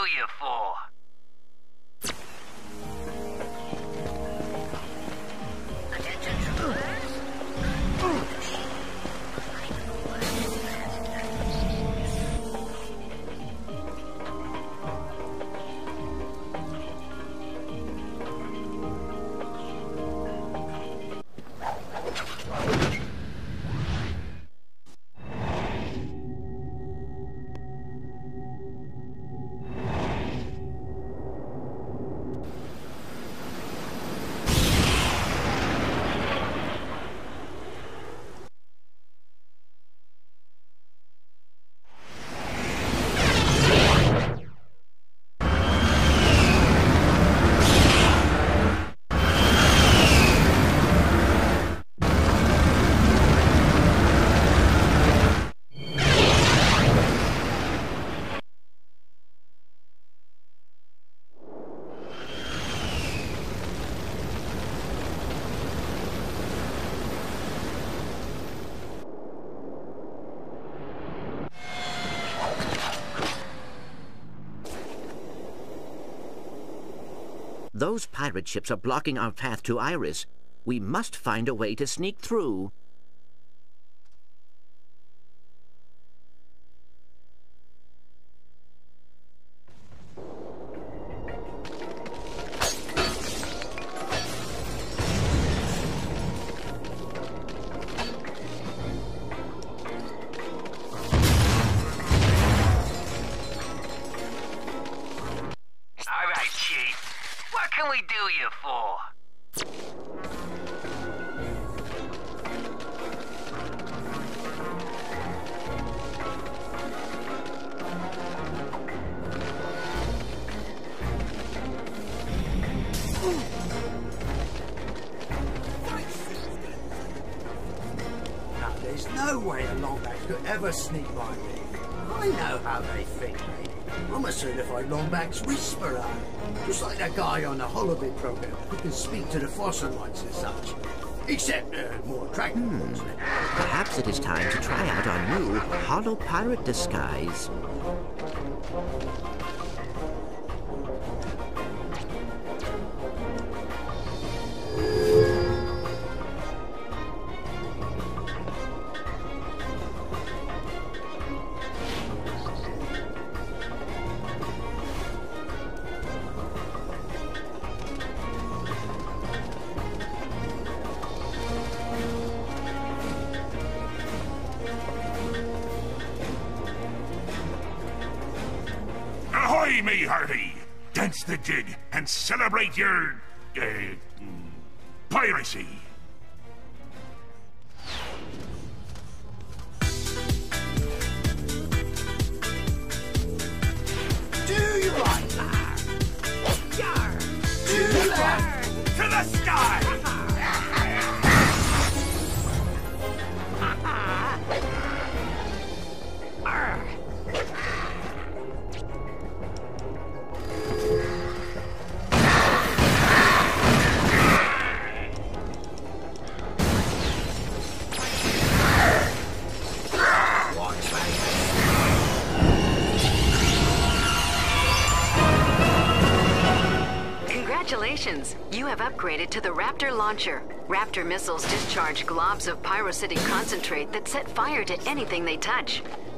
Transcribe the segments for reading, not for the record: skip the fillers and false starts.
you for? Those pirate ships are blocking our path to Iris. We must find a way to sneak through. What can we do you for? Now, there's no way a Lombax could ever sneak by me. I know how they think, mate. I'm a certified Lombax whisperer. Just like that guy on the holiday program who can speak to the fossil lights and such. Except more attractive ones. Perhaps it is time to try out our new Hollow Pirate disguise. Ahoy, me hearty! Dance the jig and celebrate your... piracy! Do you right, lad? Yar! Do you right? To the sky! Congratulations! You have upgraded to the Raptor launcher. Raptor missiles discharge globs of pyrocytic concentrate that set fire to anything they touch.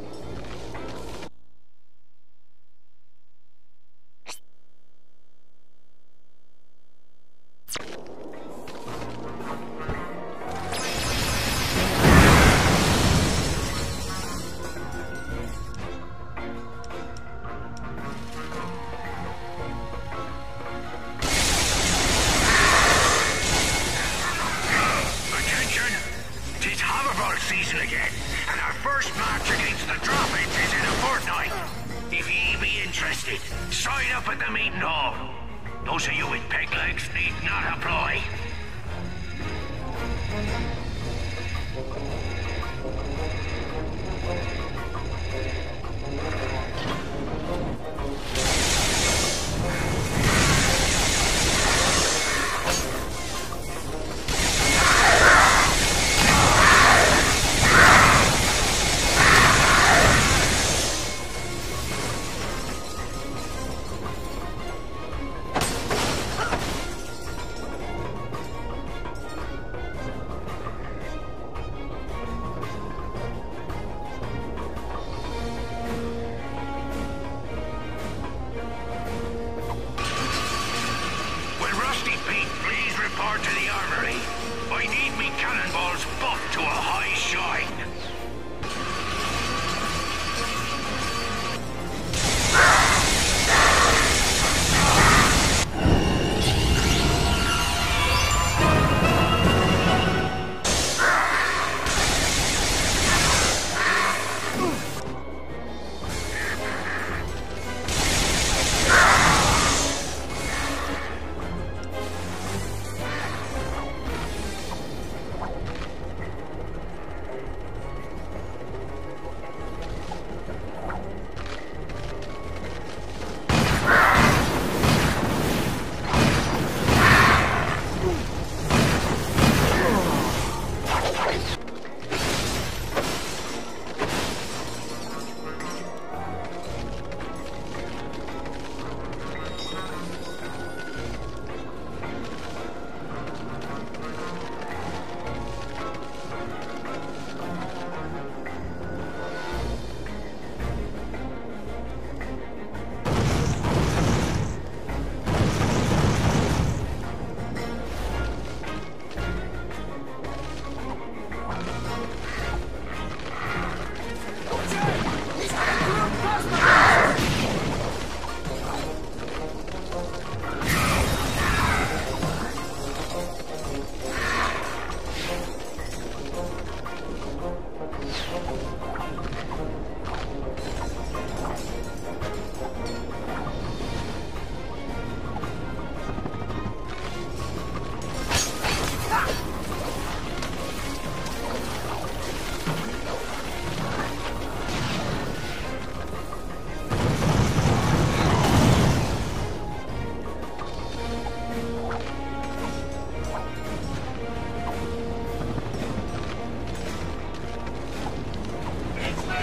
Season again, and our first match against the Droppings is in a fortnight. If ye be interested, sign up at the meeting hall. Those of you with peg legs need not apply.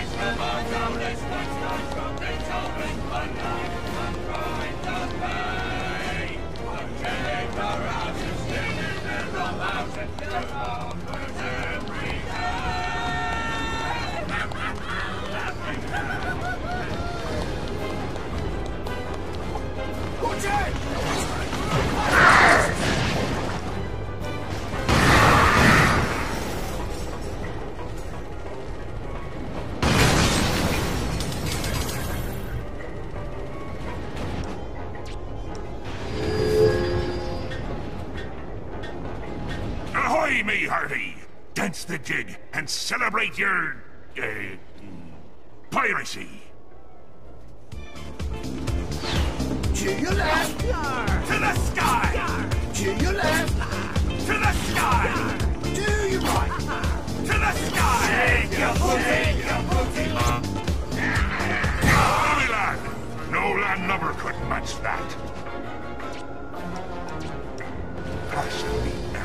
Ahoy, me hearty! Dance the jig and celebrate your... piracy. To your left! To the sky! To your left! To the sky! To your right! To the sky! Take your booty! Army lad! No land number could match that. I shall be merry.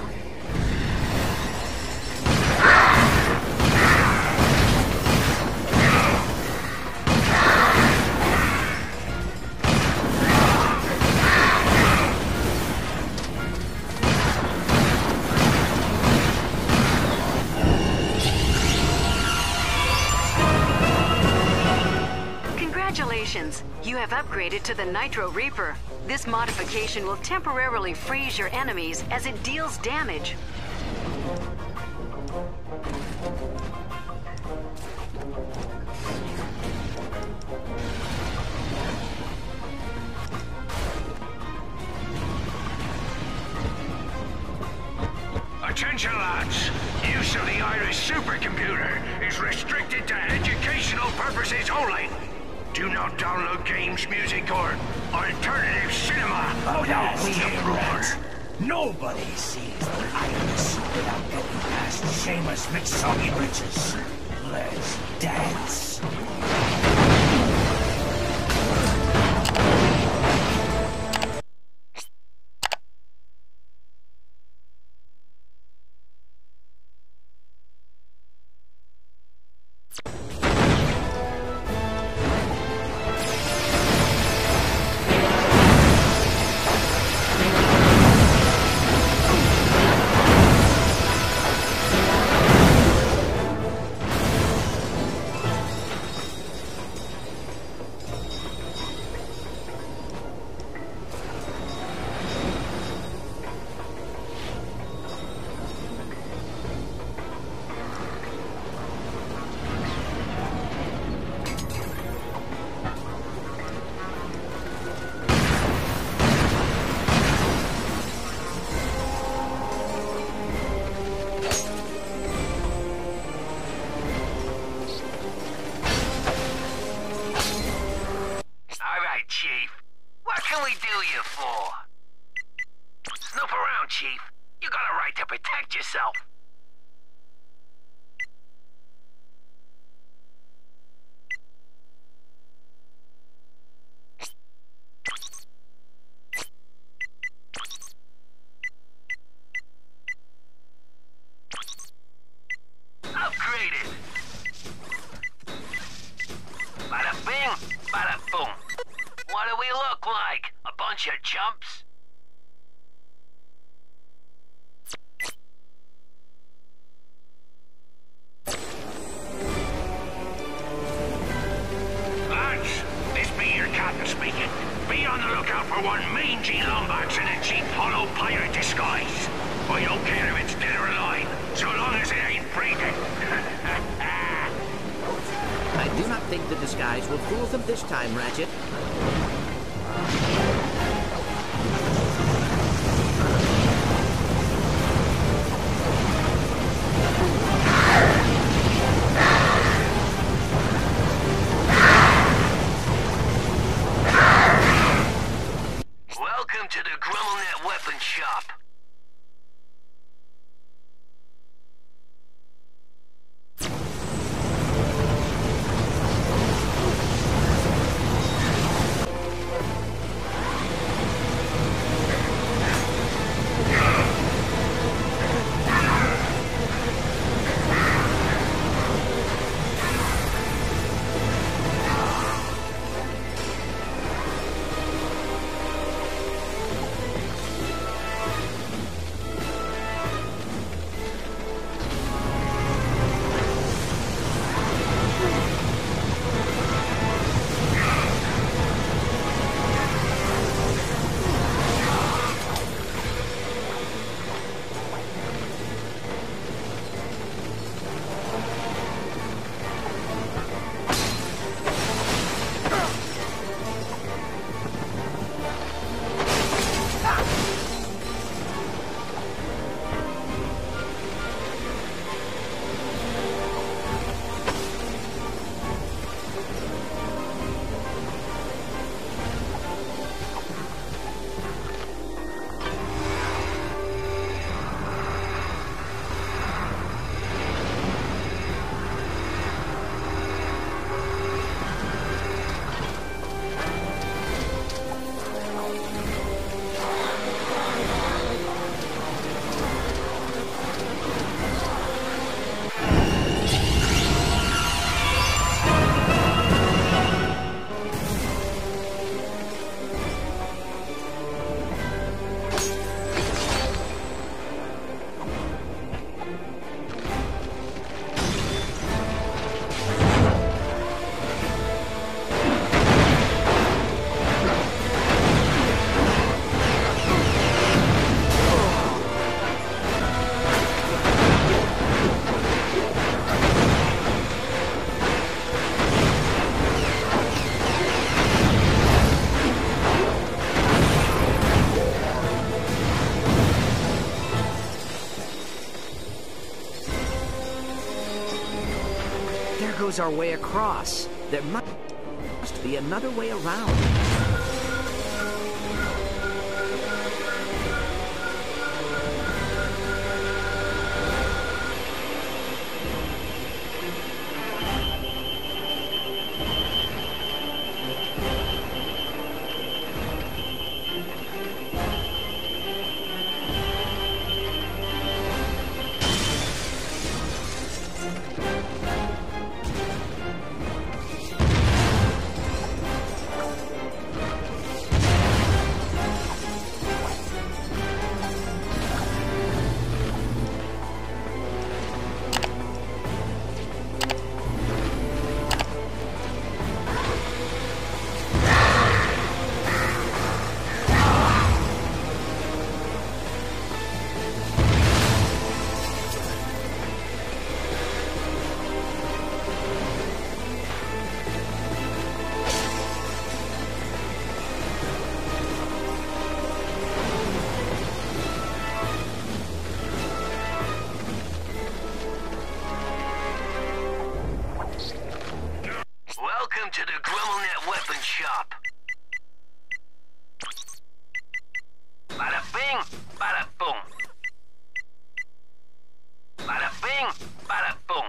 Congratulations! You have upgraded to the Nitro Reaper. This modification will temporarily freeze your enemies as it deals damage. Attention, lads! Use of the Iris supercomputer is restricted to educational purposes only. Do not download games, music, or alternative cinema. Oh, don't be abroad. Nobody sees the Iris without getting past Seamus McSoggy Bridges. Let's dance. Chief. What can we do you for? Snoop around, Chief. You got a right to protect yourself. Upgraded. Bada bing, bada boom. What do we look like? A bunch of chumps? Lads, this be your captain speaking. Be on the lookout for one mangy Lombax in a cheap hollow pirate disguise. I don't care if it's dead or alive, so long as it ain't breathing. I do not think the disguise will fool them this time, Ratchet. Welcome to the GrummelNet Weapon Shop. There goes our way across. There must be another way around. Welcome to the GrimmelNet weapon shop. Bada bing, bada boom. Bada bing, bada boom.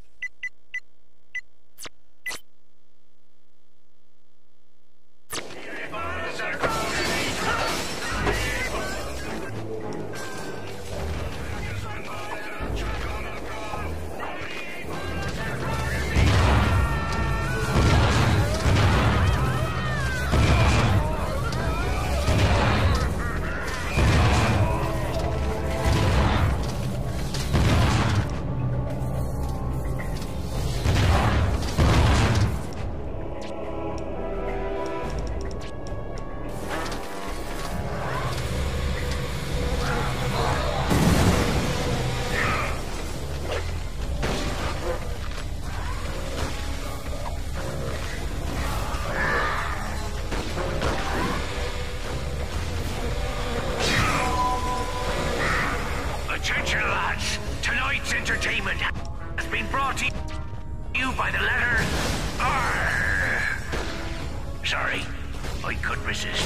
Attention, lads! Tonight's entertainment has been brought to you by the letter R. Sorry, I couldn't resist.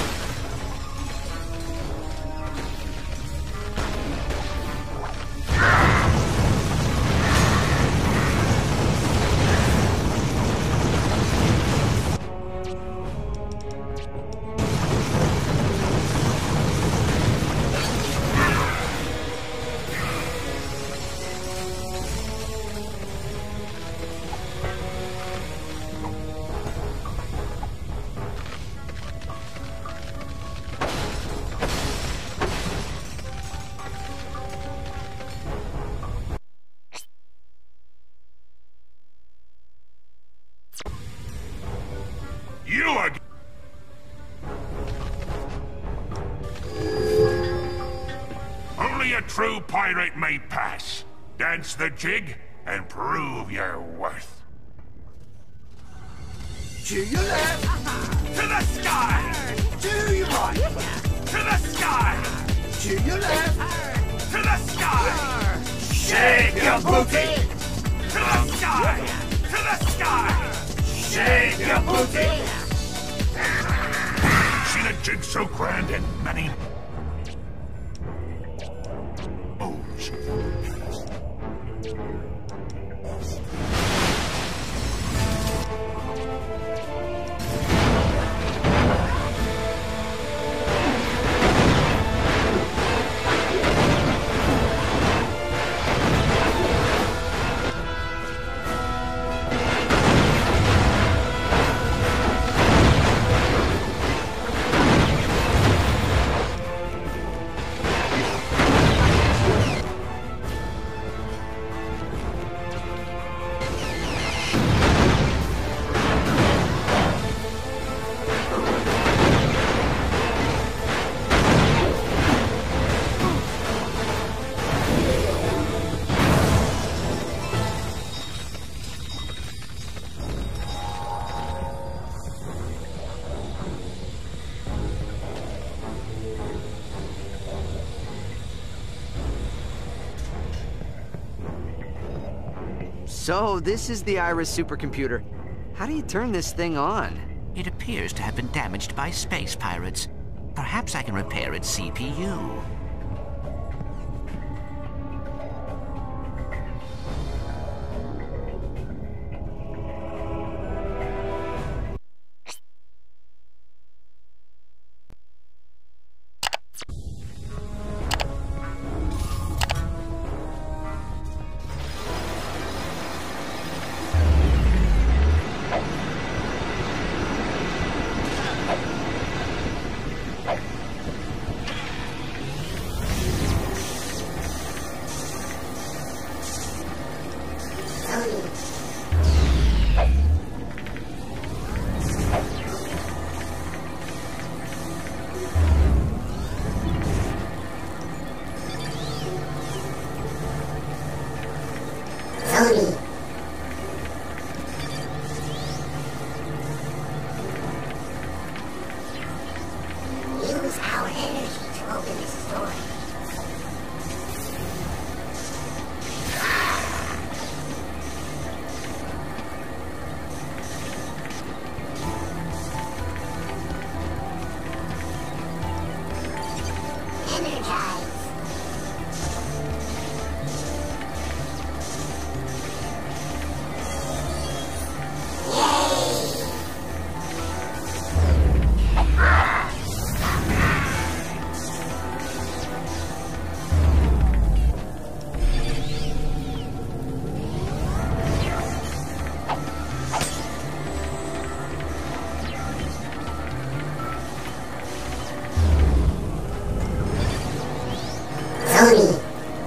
You are... Only a true pirate may pass. Dance the jig and prove your worth. To your left, To the sky! to your right, To the sky! to your left, To the sky! shake your booty, To the sky! To the sky! shake your booty. Seen a jig so grand and many moves. So, this is the Iris supercomputer. How do you turn this thing on? It appears to have been damaged by space pirates. Perhaps I can repair its CPU. Use our energy to open this door. Energize. Tony.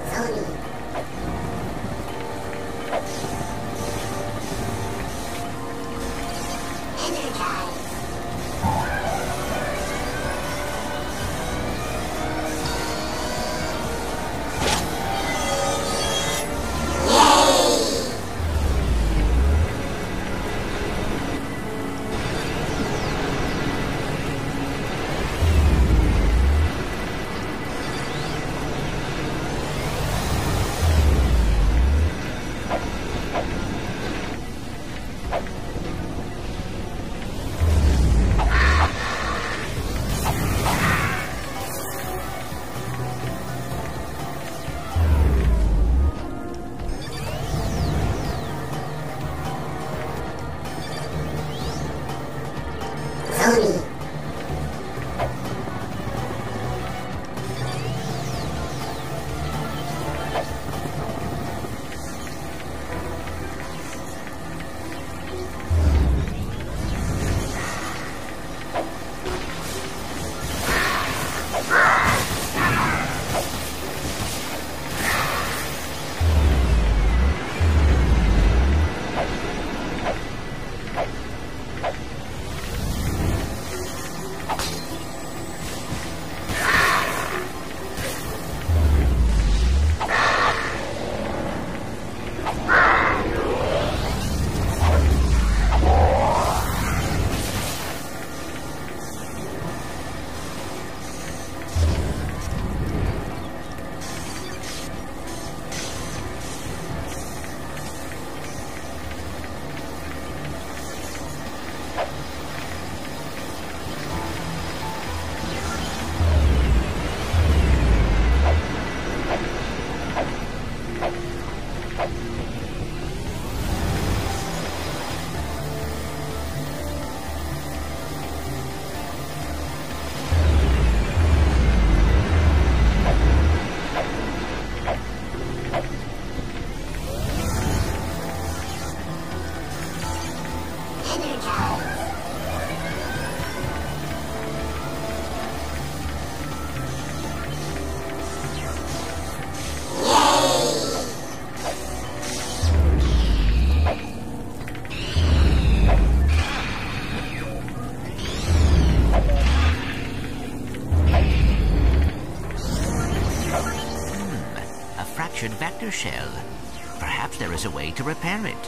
Vector shell. Perhaps there is a way to repair it.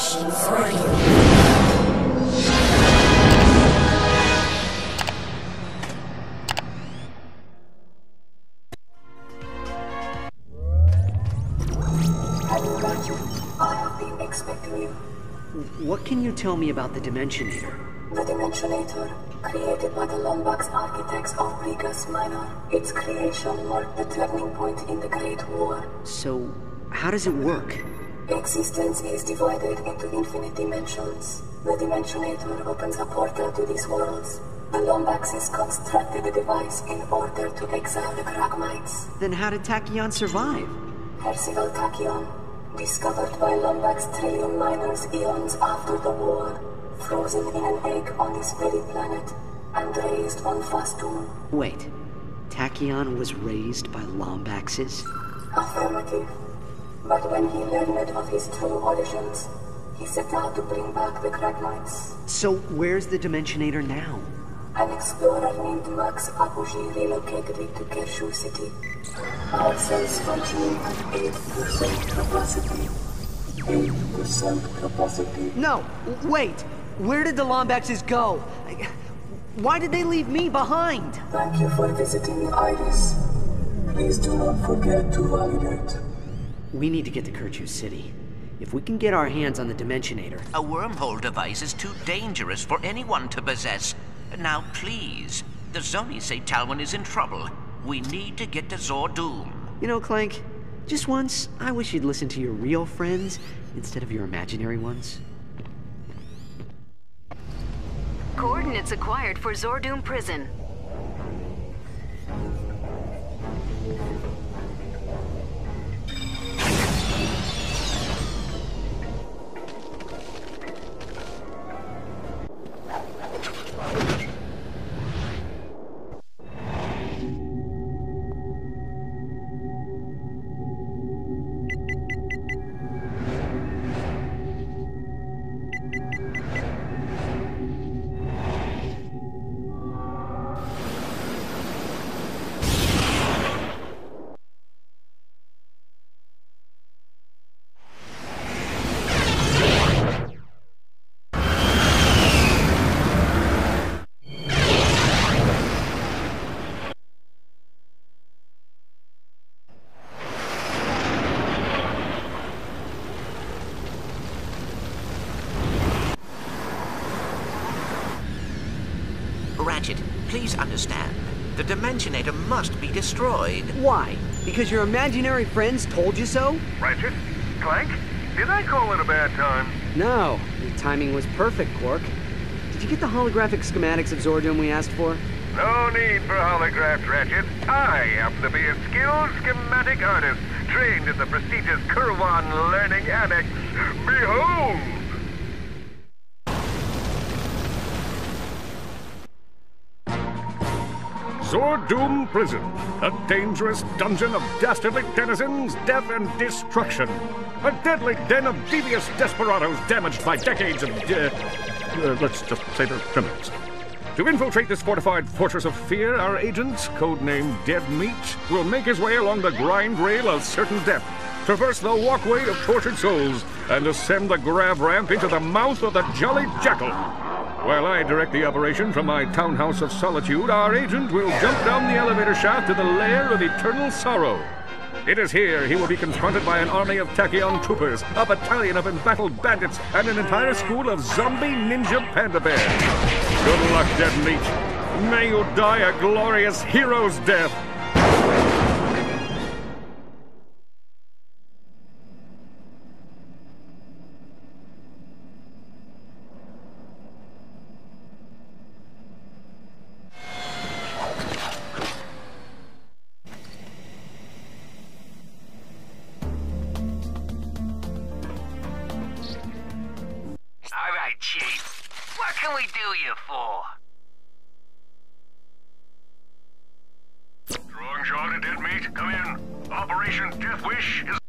machine for you. I have been expecting you. What can you tell me about the Dimensionator? The Dimensionator, created by the Lombax architects of Brigas Minor. Its creation marked the turning point in the Great War. So, how does it work? Existence is divided into infinite dimensions. The Dimensionator opens a portal to these worlds. The Lombaxes constructed the device in order to exile the Kragmites. Then how did Tachyon survive? Percival Tachyon, discovered by Lombax trillium miners eons after the war, frozen in an egg on this very planet, and raised on Fastum. Wait, Tachyon was raised by Lombaxes? Affirmative. But when he learned of his true origins, he set out to bring back the Kragmites. So where's the Dimensionator now? An explorer named Max Abuji relocated it to Kershu City. Our cells functioning at 8% capacity. 8% capacity. No, wait! Where did the Lombaxes go? Why did they leave me behind? Thank you for visiting Iris. Please do not forget to validate. We need to get to Kershu City. If we can get our hands on the Dimensionator... A wormhole device is too dangerous for anyone to possess. Now, please. The Zoni say Talwyn is in trouble. We need to get to Zordoom. You know, Clank, just once, I wish you'd listen to your real friends instead of your imaginary ones. Coordinates acquired for Zordoom Prison. Ratchet, please understand. The Dimensionator must be destroyed. Why? Because your imaginary friends told you so? Ratchet? Clank? Did I call it a bad time? No. Your timing was perfect, Quark. Did you get the holographic schematics of Zordoom we asked for? No need for holographs, Ratchet. I happen to be a skilled schematic artist, trained in the prestigious Kurwan Learning Annex. Behold! Zordoom Prison, a dangerous dungeon of dastardly denizens, death and destruction. A deadly den of devious desperados damaged by decades of, let's just say they're criminals. To infiltrate this fortified fortress of fear, our agent, codenamed Dead Meat, will make his way along the grind rail of certain death, traverse the walkway of tortured souls, and ascend the grab ramp into the mouth of the Jolly Jackal. While I direct the operation from my townhouse of solitude, our agent will jump down the elevator shaft to the lair of eternal sorrow. It is here he will be confronted by an army of Tachyon troopers, a battalion of embattled bandits, and an entire school of zombie ninja panda bears. Good luck, Dead Meat. May you die a glorious hero's death. All right, Chief. What can we do you for? Drawing shot at Dead Meat. Come in. Operation Death Wish is